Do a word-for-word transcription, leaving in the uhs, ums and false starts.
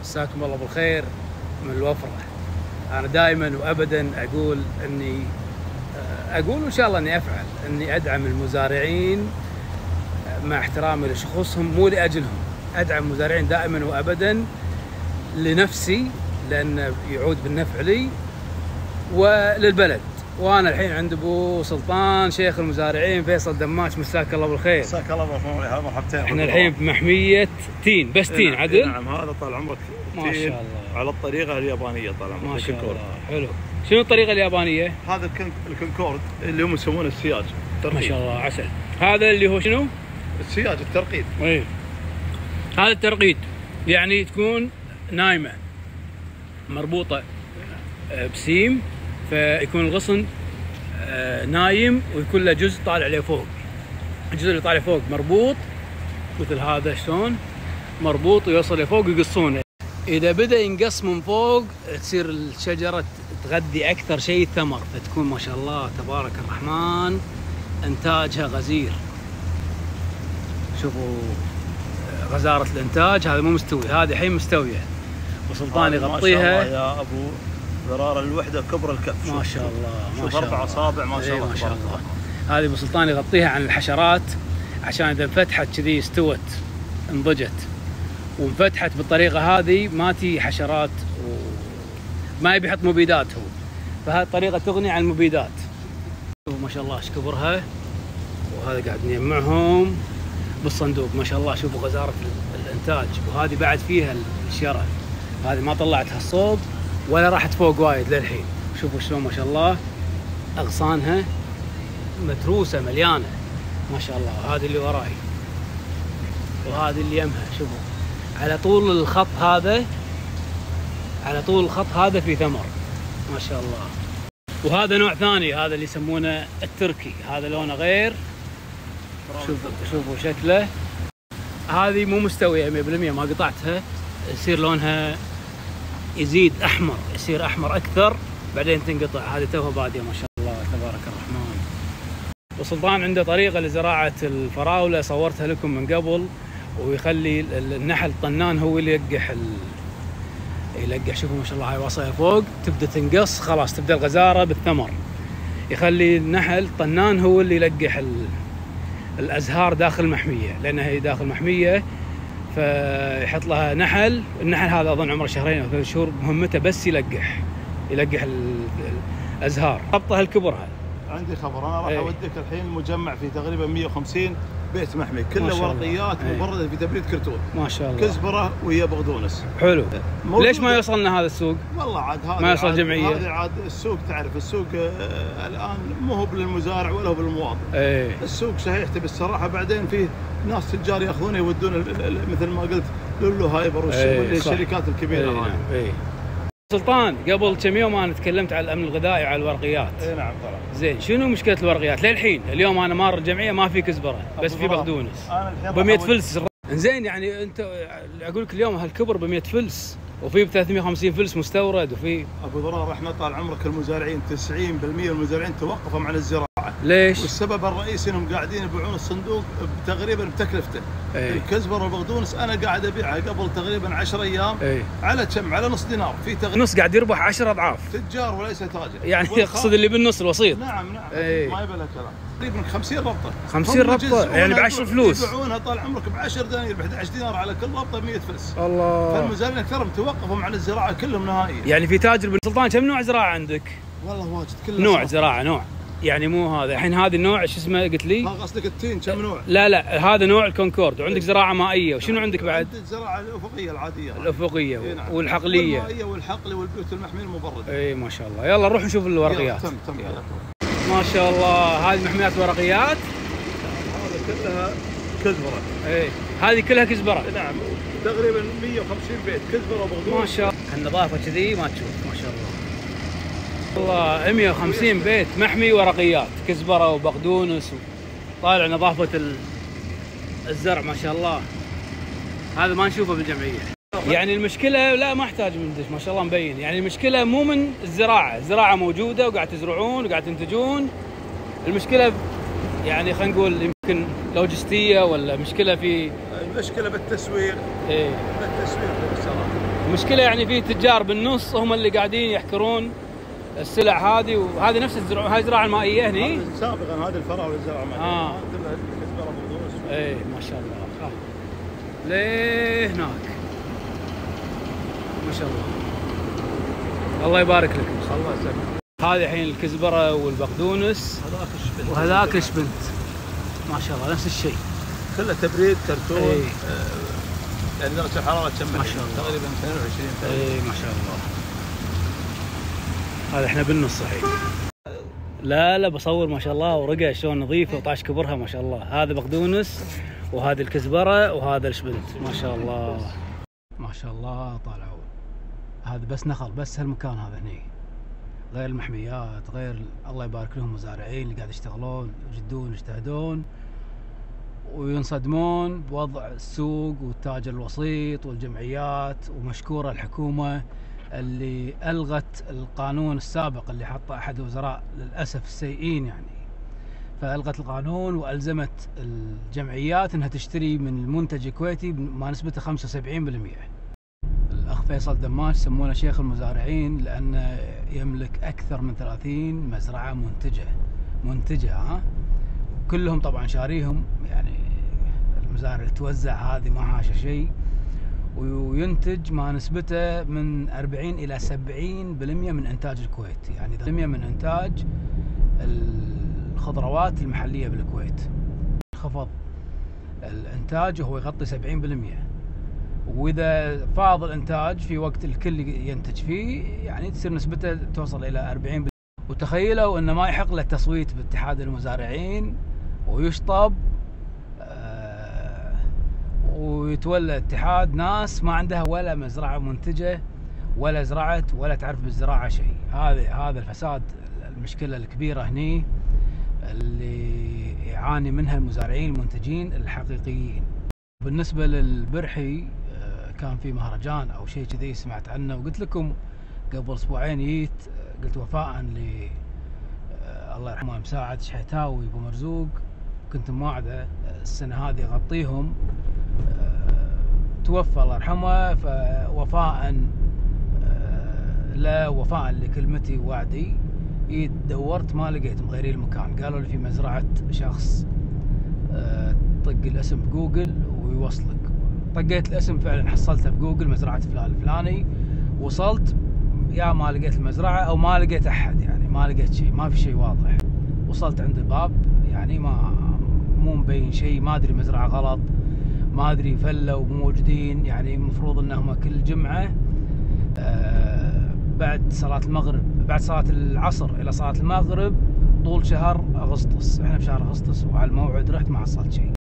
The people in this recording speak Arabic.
مساكم الله بالخير من الوفرة. أنا دائما وأبدا أقول أني أقول وإن شاء الله أني أفعل أني أدعم المزارعين مع احترامي لشخوصهم، مو لأجلهم، أدعم المزارعين دائما وأبدا لنفسي، لأنه يعود بالنفع لي وللبلد. وانا الحين عند ابو سلطان شيخ المزارعين فيصل دماش، مساك الله بالخير. مساك الله بالخير، مرحبتين. احنا الحين بمحميه تين، بس تين نعم. عدل؟ نعم، هذا طال عمرك ما شاء الله على الطريقه اليابانيه. طال عمرك ما شاء الله. حلو. شنو الطريقه اليابانيه؟ هذا الكونكورد اللي هم يسمونه السياج الترقيد. ما شاء الله عسل. هذا اللي هو شنو؟ السياج الترقيد. اي هذا الترقيد يعني تكون نايمه مربوطه بسيم، فيكون الغصن نايم ويكون له جزء طالع لفوق. الجزء اللي طالع فوق مربوط مثل هذا، شلون مربوط ويوصل لفوق ويقصونه. اذا بدا ينقص من فوق تصير الشجره تغذي اكثر شيء الثمر، فتكون ما شاء الله تبارك الرحمن انتاجها غزير. شوفوا غزاره الانتاج، هذا مو مستوي، هذه الحين مستويه وسلطان يغطيها. يا ابو ذرار الوحده كبر الكف. ما شاء الله ما شاء الله، اربع اصابع ما شاء الله. ما شاء الله. هذه ابو سلطان يغطيها عن الحشرات، عشان اذا انفتحت كذي استوت انضجت، وانفتحت بالطريقه هذه ما تي حشرات وما يبي يحط مبيدات هو، فهذه الطريقه تغني عن المبيدات. ما شاء الله ايش كبرها، وهذا قاعد نجمعهم بالصندوق. ما شاء الله شوفوا غزاره الانتاج. وهذه بعد فيها الشره، هذه ما طلعتها الصوب ولا راحت فوق وايد للحين. شوفوا شلون ما شاء الله اغصانها متروسه مليانه ما شاء الله. هذه اللي وراي وهذه اللي يمها، شوفوا على طول الخط هذا، على طول الخط هذا في ثمر ما شاء الله. وهذا نوع ثاني، هذا اللي يسمونه التركي، هذا لونه غير. شوفوا شوفوا شكله. هذه مو مستويه مية بالمية، ما قطعتها، يصير لونها يزيد احمر، يصير احمر اكثر بعدين تنقطع. هذه توها باديه ما شاء الله تبارك الرحمن. وسلطان عنده طريقه لزراعه الفراوله صورتها لكم من قبل، ويخلي النحل الطنان هو اللي يلقح ال... يلقح. شوفوا ما شاء الله هاي واصله فوق، تبدا تنقص خلاص تبدا الغزاره بالثمر. يخلي النحل الطنان هو اللي يلقح ال... الازهار داخل المحميه، لانها هي داخل محميه، فيحط لها نحل. النحل هذا اظن عمره شهرين او ثلاث شهور، مهمته بس يلقح يلقح الازهار. ربطها الكبرها. عندي خبر، انا راح اوديك الحين مجمع في تقريبا مية وخمسين بيت محمي، كله ورقيات مبرده في تبريد كرتون. ما شاء الله. كزبره ويا بقدونس. حلو. ليش ما يوصلنا هذا السوق؟ والله عاد هذا ما يوصل جمعيه. هذا عاد السوق، تعرف السوق آه الان مو هو للمزارع ولا هو بالمواطن. ايه. السوق صحيح بالصراحه، بعدين فيه ناس تجار ياخذونه يودون مثل ما قلت لولو هايبر والشركات الكبيره هذه. ايه. سلطان قبل كم يوم انا تكلمت على الامن الغذائي وعلى الورقيات. اي نعم طبعا. زين، شنو مشكله الورقيات للحين؟ اليوم انا مار الجمعيه ما في كزبره، بس في بقدونس ب مية فلس. زين يعني انت اقول لك اليوم هالكبر ب مية فلس، وفي ب ثلاثمية وخمسين فلس مستورد، وفي ابو ضرار احنا طال عمرك المزارعين تسعين بالمية المزارعين توقفوا عن الزراعه. ليش؟ والسبب الرئيسي انهم قاعدين يبيعون الصندوق تقريبا بتكلفته. ايه. الكزبره والبقدونس انا قاعد ابيعها قبل تقريبا عشر ايام. ايه. على كم؟ على نص دينار. في تقريبا نص قاعد يربح عشر اضعاف. تجار وليس تاجر يعني يقصد اللي بالنص الوسيط. نعم نعم. ايه. ما يبي له كلام. تقريبا خمسين ربطه. خمسين ربطه يعني ب عشرة فلوس. يبيعونها طال عمرك ب عشرة دنانير، ب احد عشر دينار على كل ربطه ب مية فلس. الله. فالمزارعين اكثرهم توقفوا عن الزراعه كلهم نهائيا. يعني في تاجر بن سلطان كم نوع زراعه عندك؟ والله واجد، كله نوع زراعه نوع. يعني مو هذا الحين هذا النوع شو اسمه قلت لي؟ ها قصدك التين كم نوع؟ لا لا هذا نوع الكونكورد، وعندك زراعه مائيه، وشنو عندك بعد؟ عندك الزراعه الافقيه العاديه. الافقيه إيه نعم. والحقليه. والمائيه والحقلي والبيوت المحميه المبرده. اي ما شاء الله. يلا نروح نشوف الورقيات. تم تم. ما شاء الله هذه محميات ورقيات. هذا كلها كزبره. اي هذه كلها كزبره. نعم تقريبا مية وخمسين بيت كزبره وبقدونس. ما شاء الله النظافه كذي ما تشوف. ما شاء الله والله مية وخمسين بيت محمي ورقيات، كزبره وبقدونس، طالع نظافه الزرع ما شاء الله. هذا ما نشوفه بالجمعيه. يعني المشكله لا ما احتاج مندش، ما شاء الله مبين. يعني المشكله مو من الزراعه، الزراعه موجوده وقاعد تزرعون وقاعد تنتجون. المشكله يعني خلينا نقول يمكن لوجستيه، ولا مشكله في المشكله بالتسويق. ايه بالتسويق بالصراحه. المشكله يعني في تجار بالنص هم اللي قاعدين يحكرون السلع هذه، وهذه نفس الزراعه، هاي الزراعه المائيه هني سابقا. هذه الفراوله الزراعه المائيه اه كلها الكزبره بقدونس. اي ما شاء الله. آه. ليه هناك ما شاء الله، الله يبارك لك. الله يسلمك. هذه الحين الكزبره والبقدونس، هذاك الشبنت وهذاك الشبنت ما شاء الله نفس الشيء، كله تبريد كرتون. اي آه يعني درجه الحراره كم ما شاء الله تقريبا اثنين وعشرين. اي ما شاء الله. هذا احنا بالنص الحين. لا لا بصور ما شاء الله، ورقه شلون نظيفه وطاش كبرها ما شاء الله. هذا بقدونس وهذه الكزبره وهذا الشبنت ما شاء الله ما شاء الله طالعوا. هذا بس نخل، بس هالمكان هذا هني، غير المحميات، غير الله يبارك لهم المزارعين اللي قاعد يشتغلون يجدون يجتهدون وينصدمون بوضع السوق والتاجر الوسيط والجمعيات. ومشكورة الحكومة اللي ألغت القانون السابق اللي حطه أحد الوزراء للأسف السيئين يعني، فألغت القانون وألزمت الجمعيات أنها تشتري من المنتج الكويتي ما نسبته خمسة وسبعين بالمئة. الأخ فيصل دماش سمونه شيخ المزارعين لأنه يملك أكثر من ثلاثين مزرعة منتجة منتجة ها كلهم طبعا شاريهم، يعني المزارع توزع هذه ما حاشا شيء، وينتج ما نسبته من أربعين إلى سبعين بالمئة من إنتاج الكويت، يعني بالمئة من إنتاج الخضروات المحلية بالكويت. خفض الإنتاج وهو يغطي سبعين بالمئة، وإذا فاض الإنتاج في وقت الكل ينتج فيه يعني تصير نسبته توصل إلى أربعين بالمئة. وتخيلوا أنه ما يحق له التصويت باتحاد المزارعين ويشطب آه ويتولى اتحاد ناس ما عندها ولا مزرعة منتجة ولا زرعت ولا تعرف بالزراعة شيء. هذا هذا الفساد، المشكلة الكبيرة هني اللي يعاني منها المزارعين المنتجين الحقيقيين. بالنسبة للبرحي كان في مهرجان او شيء كذي سمعت عنه، وقلت لكم قبل اسبوعين جيت قلت وفاء ل الله يرحمه مساعد شحيتاوي ابو مرزوق، كنت موعده السنه هذه اغطيهم، توفى الله يرحمه، فوفاء لا وفاء لكلمتي ووعدي جيت دورت ما لقيت مغيرين المكان، قالوا لي في مزرعه شخص، طق الاسم بجوجل ويوصلك. طقيت الاسم فعلا حصلته بجوجل مزرعة فلان الفلاني، وصلت يا ما لقيت المزرعة او ما لقيت احد، يعني ما لقيت شيء، ما في شيء واضح. وصلت عند الباب يعني ما مو مبين شيء، ما ادري مزرعة غلط، ما ادري فلوا مو موجودين، يعني المفروض انهم كل جمعة آه بعد صلاة المغرب، بعد صلاة العصر الى صلاة المغرب طول شهر اغسطس، احنا بشهر اغسطس وعلى الموعد رحت ما حصلت شيء.